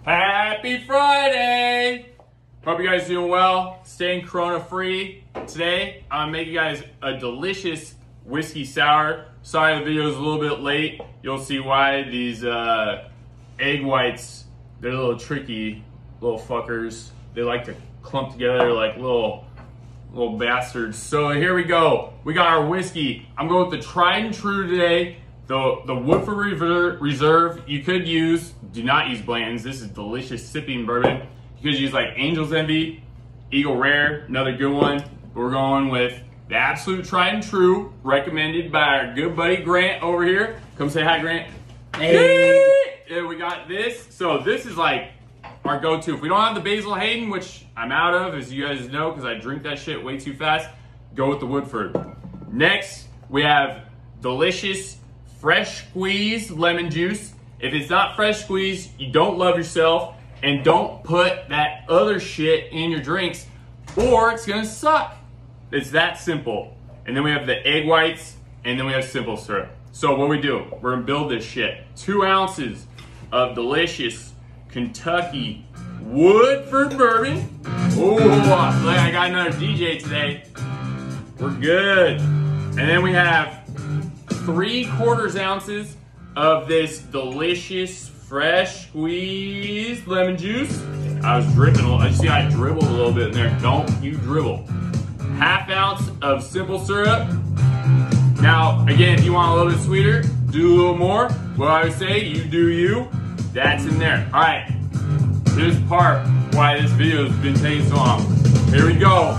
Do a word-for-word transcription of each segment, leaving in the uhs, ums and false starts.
Happy Friday! Hope you guys are doing well, staying corona free. Today, I'm gonna make you guys a delicious whiskey sour. Sorry the video is a little bit late. You'll see why. These uh, egg whites, they're a little tricky little fuckers. They like to clump together like little little bastards. So here we go. We got our whiskey. I'm going with the tried and true today. The, the Woodford Reserve. You could use, do not use Blanton's. This is delicious sipping bourbon. You could use like Angel's Envy, Eagle Rare, another good one. We're going with the absolute tried and true, recommended by our good buddy Grant over here. Come say hi, Grant. Hey. Yeah, we got this. So this is like our go-to. If we don't have the Basil Hayden, which I'm out of, as you guys know, because I drink that shit way too fast, go with the Woodford. Next, we have delicious fresh squeezed lemon juice. If it's not fresh squeezed, you don't love yourself, and don't put that other shit in your drinks or it's gonna suck. It's that simple. And then we have the egg whites, and then we have simple syrup. So what we do, we're gonna build this shit. Two ounces of delicious Kentucky Woodford bourbon. Oh, look, I got another D J today. We're good. And then we have three quarters ounces of this delicious fresh squeezed lemon juice. I was dripping a little. I see I dribbled a little bit in there. Don't you dribble. Half ounce of simple syrup. Now, again, if you want a little bit sweeter, do a little more. What I would say, you do you. That's in there. All right, here's the part why this video has been taking so long. Here we go.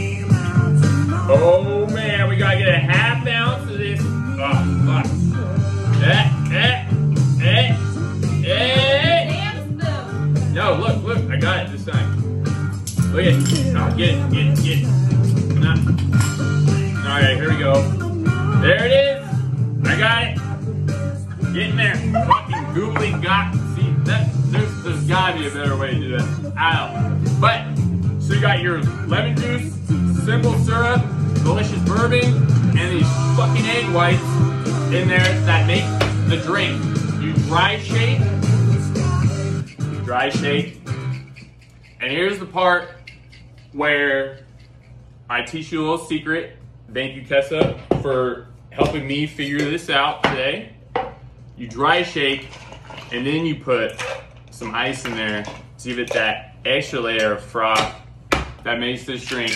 Oh man, we gotta get a half ounce of this. Oh, fuck. Eh, eh, eh, eh. No, look, look, I got it this time. Look at it. Oh, get it, get it, get it. Nah. All right, here we go. There it is. I got it. Get in there. Fucking googly got. See, that, there's, there's gotta be a better way to do that. I don't know. But, so you got your lemon juice, simple syrup, delicious bourbon, and these fucking egg whites in there that make the drink. You dry shake, you dry shake, and here's the part where I teach you a little secret. Thank you, Tessa, for helping me figure this out today. You dry shake, and then you put some ice in there to give it that extra layer of froth that makes this drink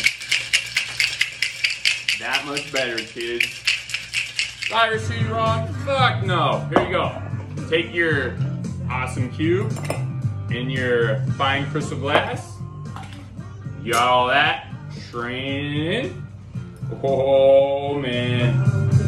that much better, kids. Fire seed wrong? Fuck no. Here you go. Take your awesome cube in your fine crystal glass. You got all that. Strain in. Oh man.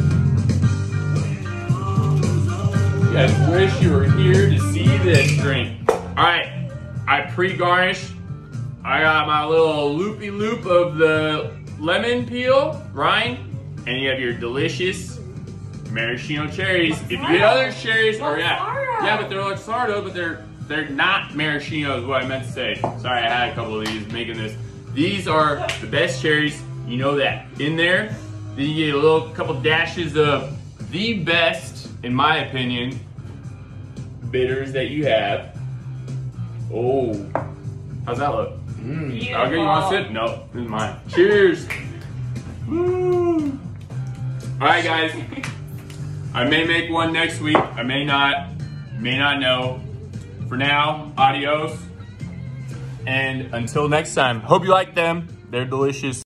You guys wish you were here to see this drink. Alright, I pre-garnished. I got my little loopy loop of the lemon peel, rind, and you have your delicious maraschino cherries. If you get other cherries, or yeah, yeah, but they're Luxardo, but they're they're not maraschino is what I meant to say. Sorry, I had a couple of these making this. These are the best cherries. You know that. In there, then you get a little couple dashes of the best, in my opinion, bitters that you have. Oh, how's that look? Mm. Okay, you want to sip? No, this is mine. Cheers. Woo. All right, guys. I may make one next week. I may not. You may not know. For now, adios. And until next time, hope you like them. They're delicious.